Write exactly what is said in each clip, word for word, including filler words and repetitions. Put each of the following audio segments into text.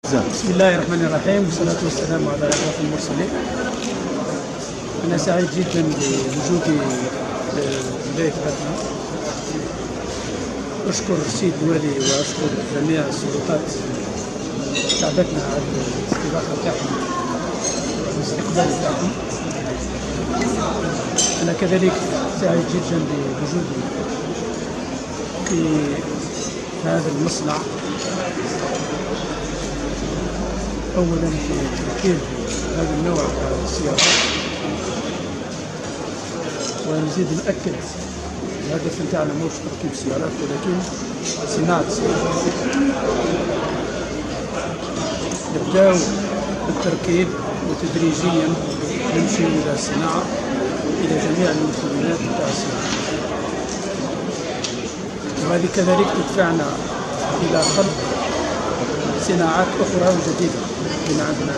بسم الله الرحمن الرحيم والصلاة والسلام على أشرف المرسلين. أنا سعيد جدا بوجودي في ولاية باتنا. أشكر السيد الوالي وأشكر جميع السلطات تاع باتنا على الاستضافة تاعهم والاستقبال تاعهم. أنا كذلك سعيد جدا بوجودي في هذا المصنع، أولا في تركيب هذا النوع من السيارات، ونزيد نأكد الهدف نتاعنا مش تركيب سيارات ولكن صناعة سيارات. نبداو بالتركيب وتدريجيا نمشي إلى الصناعة، إلى جميع المكونات نتاع السيارة، وهذه كذلك تدفعنا إلى خلق صناعات أخرى جديدة من عندنا،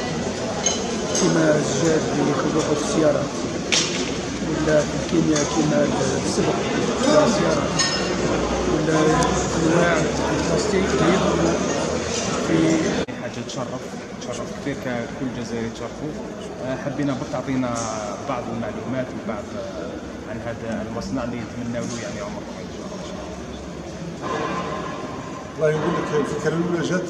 كما الزجاج اللي يخلقوا في السيارات، ولا الكيمياء كما الصبغ في السيارات، ولا أنواع البلاستيك اللي يدخلوا في حاجة تشرف تشرف كثير ككل جزائري تشرفوا. حبينا بك تعطينا بعض المعلومات وبعض عن هذا المصنع اللي نتمناو له يعني عمر طويل إن شاء الله. الله يقول لك الفكرة الأولى جات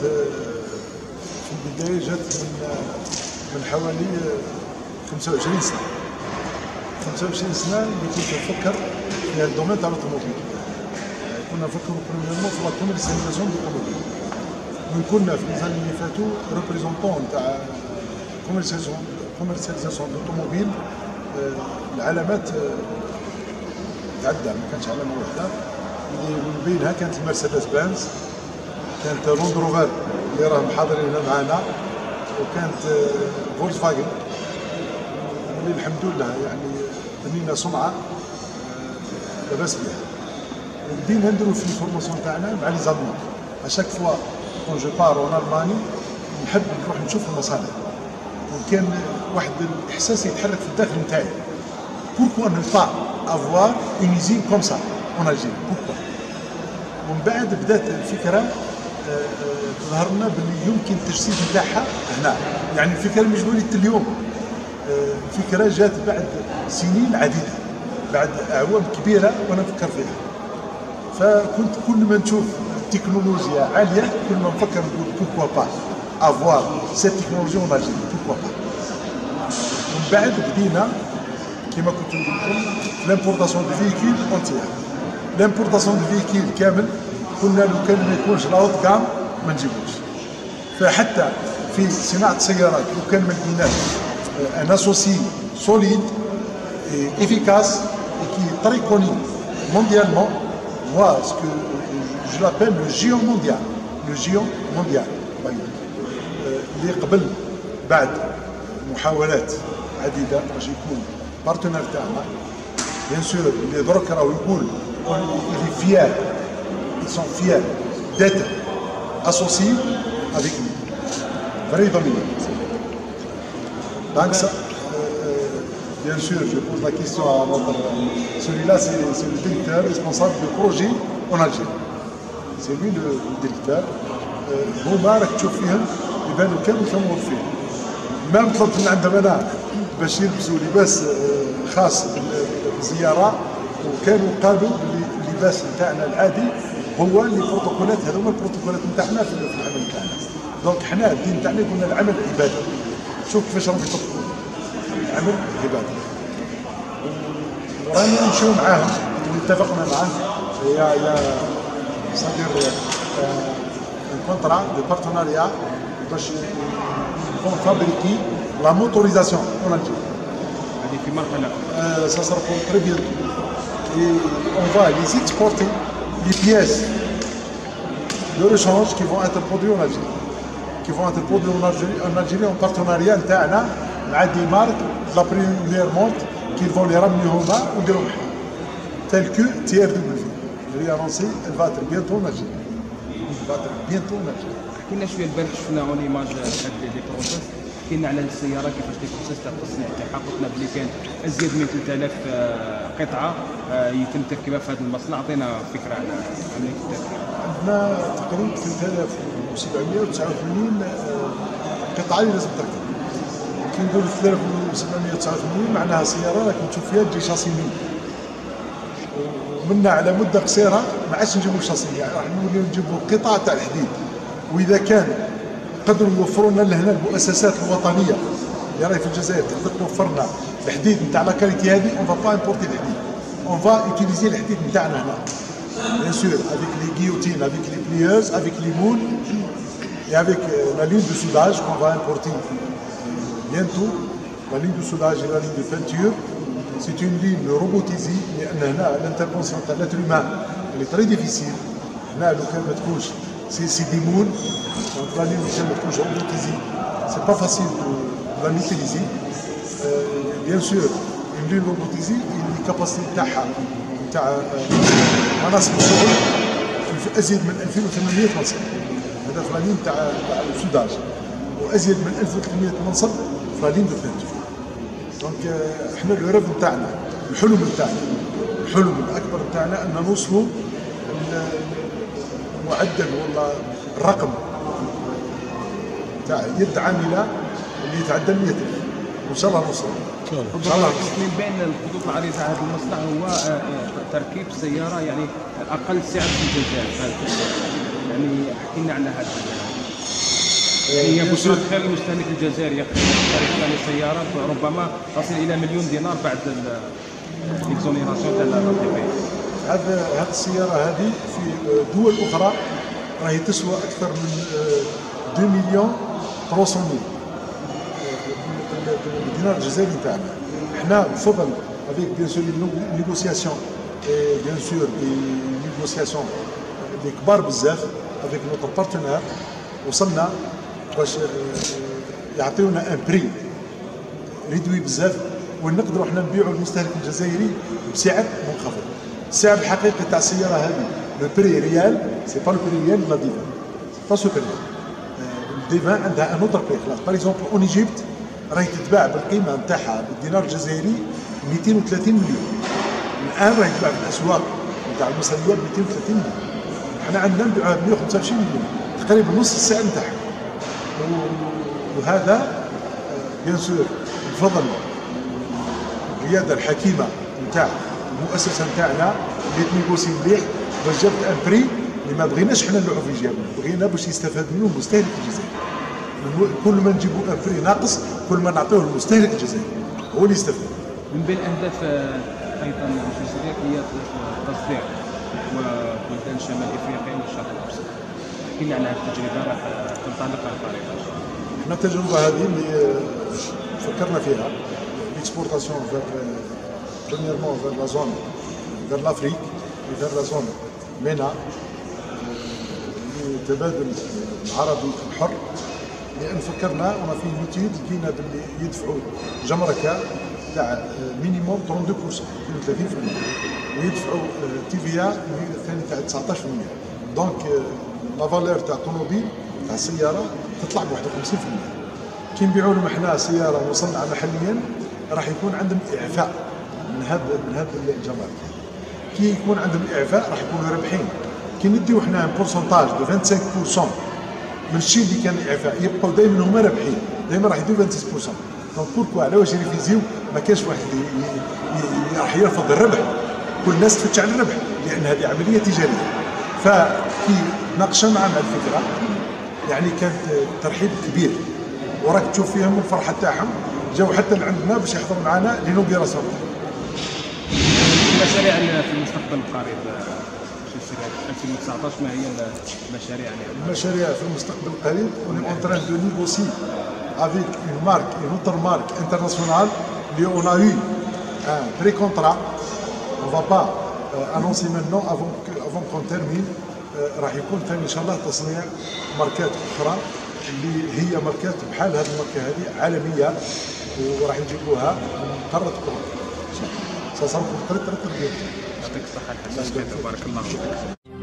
في البداية جات من من حوالي خمسة وعشرين سنة. خمسة وعشرين سنة اللي كنت نفكر في هذا الدومين تاع الأوتوموبيل. كنا نفكروا بريميرمون في لا كوميرسياليزاسيون دو الأوتوموبيل. من كنا في السنين اللي فاتوا ريبريزونطون تاع كوميرسياليزاسيون كوميرسياليزاسيون دو الأوتوموبيل. العلامات تعدى، ما كانش علامة واحدة اللي من بينها كانت المرسيدس بنز، كانت روند روفر اللي راهم حاضرين هنا معانا، وكانت فولكس فاجن اللي الحمد لله يعني بنينا سمعه لاباس بها. وبدينا نديرو في الفورماسيون تاعنا مع لي زالمان. اشاك فوا كون جو بار اون الماني نحب نروح نشوف المصانع، وكان واحد الاحساس يتحرك في الداخل نتاعي، بوركوا نو با افوار اون يزين كوم سا اون الجيري، بوركوا. ومن بعد بدات الفكره ظهر لنا باللي يمكن التجسيد نتاعها هنا، يعني الفكره مش وليدة اليوم، الفكره جات بعد سنين عديده، بعد اعوام كبيره وانا نفكر فيها. فكنت كل ما نشوف تكنولوجيا عاليه كل ما نفكر نقول بوركوا با افوار سيت تكنولوجيا اون الجيري، بوركوا با. ومن بعد بدينا كما كنت نقول لكم لامبورطاسيون دو فيكول اونتيير، لامبورطاسيون دو فيكول كامل. كنا لو كان ما يكونش لاوت كام ما نجيبوش. فحتى في صناعه السيارات لو كان ما لقيناش ان اسوسي سوليد افيكاس كي تري كوني مونديالمون، موا سكو جو لابيل لو جيون مونديال، لو جيون مونديال اللي قبل بعد محاولات عديده باش يكون بارتنير تاعنا. بيان سور اللي درك راهو يقول اللي فيال ils sont fiers d'être associés avec nous. Vrai dominant. Donc ça, euh, bien sûr, je pose la question à notre... Celui-là, c'est le directeur responsable du projet en Algérie. C'est lui le, le directeur. هما راك تشوف فيهم يبانوا كانوا كانوا فيه. مام طلبت من عندهم انا باش يلبسوا لباس خاص بالزياره، وكانوا قالوا اللباس نتاعنا العادي هو اللي بروتوكولات، هذوما البروتوكولات نتاعنا في العمل نتاعنا. دونك حنا الدين نتاعنا قلنا العمل عباده. شوف كيفاش راهم يطبقوا العمل عباده. ورانا نمشيو معاهم، اتفقنا معاه يا يا صدير كونترا دو بارتناريا باش نكون فابريكي لا موتوريزاسيون اون الجيري. هذه في مرحله سا سرا بور تري بيان اي اون فا لي اكسبورتي les pièces de rechange qui vont être produites en Algérie, qui vont être produites en Algérie, en Algérie en partenariat نتاعنا مع des marques de la première monte qui vont les ramener هما ونديروا معاهم. Tel que T R W. Je l'ai annoncé, elle va être bientôt en Algérie. Elle va être bientôt en Algérie. حكينا شويه البارح شفنا اون ايماج هاد لي بروسيس احكي لنا على السياره كيفاش لي بروسيس تاع التصنيع تاعها. قلنا بلي كان ازيد من ثلاثة آلاف قطعه يتم تركيبها في هذا المصنع. عطينا فكره على عمليه التركيب. عندنا تقريبا ثلاثة آلاف وسبعمائة وتسعة وثمانين قطعه اللي لازم تركب. كي نقول ثلاثة آلاف وسبعمائة وتسعة وثمانين معناها سياره راك تشوف فيها تجي شاسي مين، ومنا على مده قصيره ما عادش نجيبوا الشاسي، يعني راح نوليو نجيبوا قطع تاع الحديد. واذا كان قدروا يوفروا لنا لهنا المؤسسات الوطنيه اللي راهي في الجزائر تقدر توفر لنا الحديد نتاع لا كاليتي هذه، اون فا با امبورتي الحديد، اون فا اوتيليزي الحديد نتاعنا هنا bien sûr avec les guillotines, avec les plieuses, avec les moules et avec la ligne de soudage qu'on va importer bientôt. La ligne de soudage et la ligne de peinture, c'est une ligne robotisée لأن هنا l'intervention تاع l'être humain elle est très difficile. هنا لو كان ما تكونش سي سي دي مول، دونك لا لين كان ما تكونش روبوتيزي سي با فاسيل دو لا ميتيليزي. بيان سور اون لين روبوتيزي الكاباسيتي تاعها تاع مناصب الشغل في ازيد من ألفين وثمانمائة منصب، هذا في لا لين تاع السوداج، وازيد من ألف وثلاثمائة منصب في لا لين دو بينتور. دونك احنا الهرب نتاعنا، الحلم نتاعنا، الحلم الاكبر نتاعنا ان نوصلوا المعدل ولا الرقم تاع يد عامله اللي يتعدى مئة ألف، وان شاء الله نوصل. ان شاء الله. من بين الخطوط العريضه هذا المصنع هو تركيب سياره يعني اقل سعر في الجزائر. يعني احكي لنا على هذا. يعني هي بشرى خير المستهلك الجزائري يقترح ثاني سياره ربما تصل الى مليون دينار بعد الاكزونيراسيون تاع لا تي بي. هذا هذه السياره هذه في دول اخرى راهي تسوى اكثر من اثنين مليون ثلاثمائة ألف الدينار الجزائري تاعنا. احنا بفضل افيك بيان سور نيغوسياسيون اي بيان سور دي نيغوسياسيون دي كبار بزاف افيك نوتر بارتنير، وصلنا باش يعطيونا ان بري ريدوي بزاف وين نقدروا احنا نبيعوا للمستهلك الجزائري بسعر منخفض. السعر الحقيقي تاع السياره هذه لو بري ريال سي با لو بري ريال لا ديفان، سي با سو بري. الديفان عندها ان اوتر بري. باغ اكزومبل اون ايجيبت راهي تتباع بالقيمه نتاعها بالدينار الجزائري مئتين وثلاثين مليون. الان راهي تتباع في الاسواق نتاع المصريه ب مئتين وثلاثين مليون. احنا عندنا نبيعوها ب مئة وخمسة وعشرين مليون، تقريبا نص السعر نتاعها. وهذا بيان سور بفضل القياده الحكيمه نتاع المؤسسه نتاعنا اللي تنيغوسي مليح باش جابت ان بري اللي ما بغيناش حنا نلوحوا في جيبنا، بغينا باش يستفاد منه المستهلك الجزائري. كل ما نجيبوا ان بري ناقص كل ما نعطيوه للمستهلك الجزائري هو اللي يستفاد. من بين الاهداف ايضا الجزائريه هي التصدير وبلدان شمال افريقيا والشرق الاوسط. احكي لنا على هذه التجربه راح تنطلق على الطريقه. احنا التجربه هذه اللي فكرنا فيها الاكسبورتاسيون فير بريميرمون فير لا زون فير لافريك فير لا زون مينا، التبادل العربي الحر. لان فكرنا وما فيه ميتود لقينا باللي يدفعوا جمركه تاع مينيموم اثنين وثلاثين بالمئة ويدفعوا تي في ا ثاني تاع تسعطاش بالمئة. دونك لا فالور تاع الطوموبيل تاع السياره تطلع ب واحد وخمسين بالمئة. كي نبيعوا لهم احنا سياره مصنعه محليا راح يكون عندهم اعفاء من هذا من هذا الجمارك. كي يكون عندهم اعفاء راح يكونوا رابحين. كي نديو احنا بورسونتاج دو خمسة وعشرين بالمئة من الشيء اللي كان اعفاء يبقوا دائما هما رابحين، دائما راح يديروا خمسة وعشرين بالمئة. دونك بوركوا علاش ريفيزيو ما كانش واحد اللي راح يرفض الربح، كل الناس تفتش على الربح لان هذه عمليه تجاريه. فكي ناقشنا معنا الفكره يعني كانت ترحيب كبير، وراك تشوف فيهم الفرحه تاعهم، جاوا حتى لعندنا باش يحضروا معنا لينوغيراسيون. المشاريع في المستقبل القريب ألفين وتسعطاش ما هي المشاريع يعني؟ المشاريع في المستقبل القريب on est en train de négocier avec une marque, une autre marque internationale, où on a eu un pré-contrat. On ne va pas euh, annoncer maintenant avant que, avant qu'on termine. راح يكون ثاني ان شاء الله تصنيع ماركات اخرى اللي هي ماركات بحال هذه الماركه هذه عالميه، وراح يجيبوها من قاره اوروبا. سأصرف تريت تريت يعطيك الصحه الحسن، بارك الله فيك.